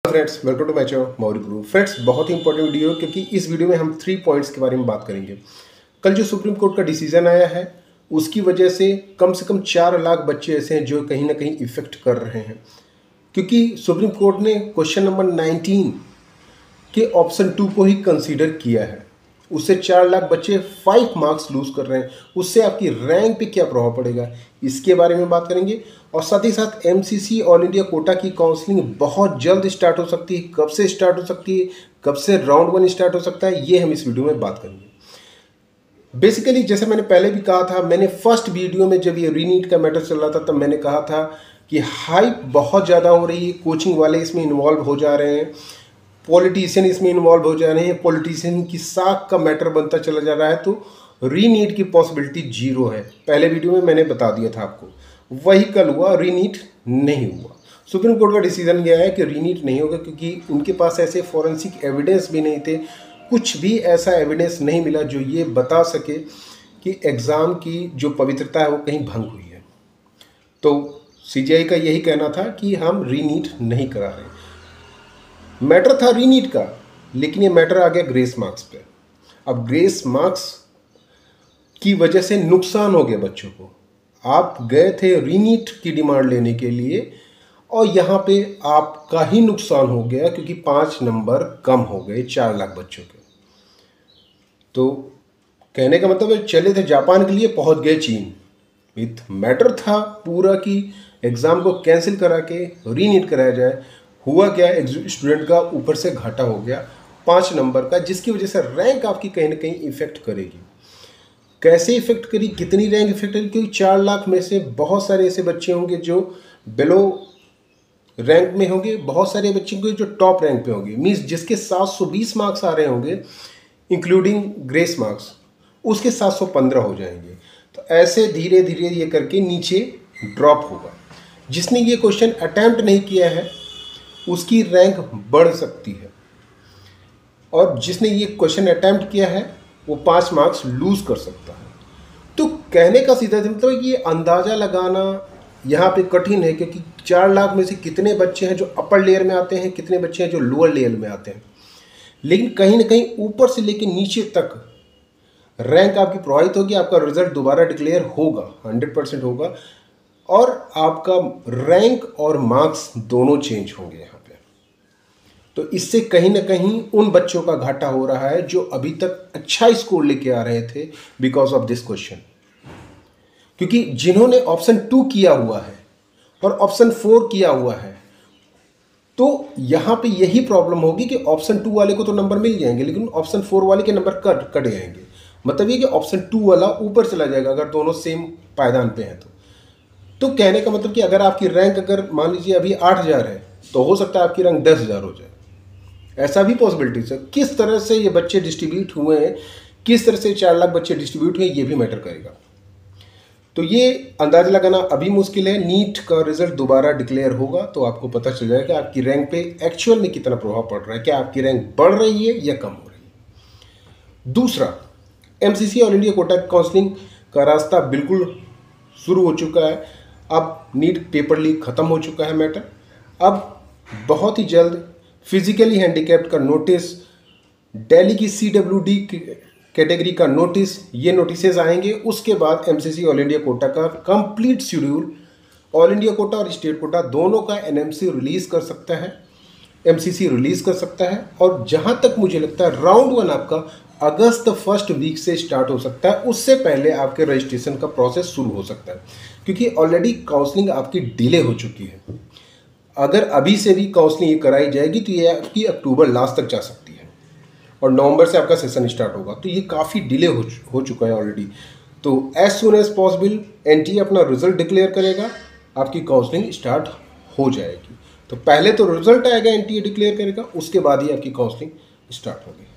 Friends, welcome to my channel Maurya Guru. Friends, बहुत ही important video है क्योंकि इस वीडियो में हम 3 पॉइंट्स के बारे में बात करेंगे। कल जो सुप्रीम कोर्ट का डिसीजन आया है उसकी वजह से कम 4 लाख बच्चे ऐसे हैं जो कहीं ना कहीं इफेक्ट कर रहे हैं, क्योंकि सुप्रीम कोर्ट ने क्वेश्चन नंबर 19 के ऑप्शन 2 को ही कंसीडर किया है। उससे 4 लाख बच्चे 5 मार्क्स लूज कर रहे हैं। उससे आपकी रैंक पे क्या प्रभाव पड़ेगा इसके बारे में बात करेंगे। और साथ ही साथ एमसीसी ऑल इंडिया कोटा की काउंसलिंग बहुत जल्द स्टार्ट हो सकती है। कब से स्टार्ट हो सकती है, कब से राउंड 1 स्टार्ट हो सकता है, ये हम इस वीडियो में बात करेंगे। बेसिकली जैसे मैंने पहले भी कहा था, मैंने फर्स्ट वीडियो में जब ये रीनीट का मैटर चल रहा था तब मैंने कहा था कि हाइप बहुत ज़्यादा हो रही है, कोचिंग वाले इसमें इन्वॉल्व हो जा रहे हैं, पॉलिटिशियन इसमें इन्वॉल्व हो जा रहे हैं, पॉलिटिशियन की साख का मैटर बनता चला जा रहा है, तो रीनीट की पॉसिबिलिटी 0 है। पहले वीडियो में मैंने बता दिया था आपको, वही कल हुआ, रीनीट नहीं हुआ। सुप्रीम कोर्ट का डिसीजन यह है कि रीनीट नहीं होगा क्योंकि उनके पास ऐसे फॉरेंसिक एविडेंस भी नहीं थे, कुछ भी ऐसा एविडेंस नहीं मिला जो ये बता सके कि एग्ज़ाम की जो पवित्रता है वो कहीं भंग हुई है। तो सीजीआई का यही कहना था कि हम रीनीट नहीं करा रहे। मैटर था रीनीट का, लेकिन ये मैटर आ गया ग्रेस मार्क्स पे। अब ग्रेस मार्क्स की वजह से नुकसान हो गया बच्चों को। आप गए थे रीनीट की डिमांड लेने के लिए और यहाँ पे आपका ही नुकसान हो गया क्योंकि 5 नंबर कम हो गए 4 लाख बच्चों के। तो कहने का मतलब है, चले थे जापान के लिए, पहुँच गए चीन। विथ मैटर था पूरा कि एग्ज़ाम को कैंसिल करा के रीनीट कराया जाए। हुआ क्या, स्टूडेंट का ऊपर से घाटा हो गया 5 नंबर का, जिसकी वजह से रैंक आपकी कहीं ना कहीं इफेक्ट करेगी। कैसे इफेक्ट करी, कितनी रैंक इफेक्ट करी, क्योंकि 4 लाख में से बहुत सारे ऐसे बच्चे होंगे जो बिलो रैंक में होंगे, बहुत सारे बच्चे होंगे जो टॉप रैंक पे होंगे। मीन्स जिसके 720 मार्क्स आ रहे होंगे इंक्लूडिंग ग्रेस मार्क्स, उसके 715 हो जाएंगे। तो ऐसे धीरे धीरे ये करके नीचे ड्रॉप होगा। जिसने ये क्वेश्चन अटैम्प्ट नहीं किया है उसकी रैंक बढ़ सकती है, और जिसने ये क्वेश्चन अटैम्प्ट किया है वो 5 मार्क्स लूज कर सकता है। तो कहने का सीधा मतलब ये अंदाज़ा लगाना यहाँ पे कठिन है, क्योंकि 4 लाख में से कितने बच्चे हैं जो अपर लेयर में आते हैं, कितने बच्चे हैं जो लोअर लेयर में आते हैं। लेकिन कहीं ना कहीं ऊपर से लेकर नीचे तक रैंक आपकी प्रभावित होगी। आपका रिजल्ट दोबारा डिक्लेयर होगा, 100% होगा, और आपका रैंक और मार्क्स दोनों चेंज होंगे यहाँ पे। तो इससे कहीं ना कहीं उन बच्चों का घाटा हो रहा है जो अभी तक अच्छा स्कोर लेके आ रहे थे बिकॉज ऑफ दिस क्वेश्चन। क्योंकि जिन्होंने ऑप्शन 2 किया हुआ है और ऑप्शन 4 किया हुआ है, तो यहाँ पे यही प्रॉब्लम होगी कि ऑप्शन 2 वाले को तो नंबर मिल जाएंगे लेकिन ऑप्शन 4 वाले के नंबर कट जाएंगे। मतलब ये कि ऑप्शन 2 वाला ऊपर चला जाएगा अगर दोनों सेम पायदान पे हैं तो कहने का मतलब कि अगर आपकी रैंक अगर मान लीजिए अभी 8000 है तो हो सकता है आपकी रैंक 10,000 हो जाए। ऐसा भी पॉसिबिलिटीज है। किस तरह से ये बच्चे डिस्ट्रीब्यूट हुए हैं, किस तरह से 4 लाख बच्चे डिस्ट्रीब्यूट हुए, ये भी मैटर करेगा। तो ये अंदाजा लगाना अभी मुश्किल है। नीट का रिजल्ट दोबारा डिक्लेयर होगा तो आपको पता चल जाएगा कि आपकी रैंक पे एक्चुअल में कितना प्रभाव पड़ रहा है, क्या आपकी रैंक बढ़ रही है या कम हो रही है। दूसरा, MCC all India quota counselling का रास्ता बिल्कुल शुरू हो चुका है। अब नीट पेपर लीक खत्म हो चुका है मैटर। अब बहुत ही जल्द फिजिकली हैंडीकैप्ड का नोटिस, दिल्ली की CWD कैटेगरी का नोटिस, ये नोटिसेज आएंगे। उसके बाद एमसीसी ऑल इंडिया कोटा का complete schedule, all India quota और स्टेट कोटा दोनों का एनएमसी रिलीज कर सकता है, एमसीसी रिलीज कर सकता है। और जहां तक मुझे लगता है राउंड 1 आपका अगस्त फर्स्ट वीक से स्टार्ट हो सकता है। उससे पहले आपके रजिस्ट्रेशन का प्रोसेस शुरू हो सकता है, क्योंकि ऑलरेडी काउंसलिंग आपकी डिले हो चुकी है। अगर अभी से भी काउंसलिंग ये कराई जाएगी तो ये आपकी अक्टूबर लास्ट तक जा सकती है और नवंबर से आपका सेशन स्टार्ट होगा। तो ये काफ़ी डिले हो चुका है ऑलरेडी। तो as soon as possible NTA अपना रिजल्ट डिक्लेयर करेगा, आपकी काउंसलिंग स्टार्ट हो जाएगी। तो पहले तो रिजल्ट आएगा, एनटीए डिक्लेयर करेगा, उसके बाद ही आपकी काउंसलिंग स्टार्ट होगी।